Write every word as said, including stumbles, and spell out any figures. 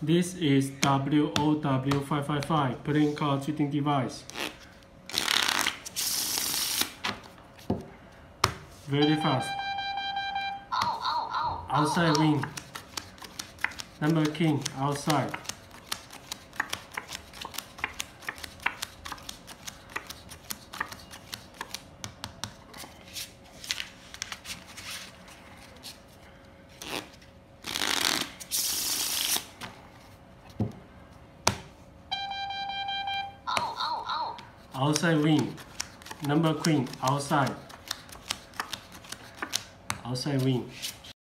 This is W O W five five five playing card cheating device. Very fast. Outside win. Number king outside. Outside win. Number queen outside. Outside win.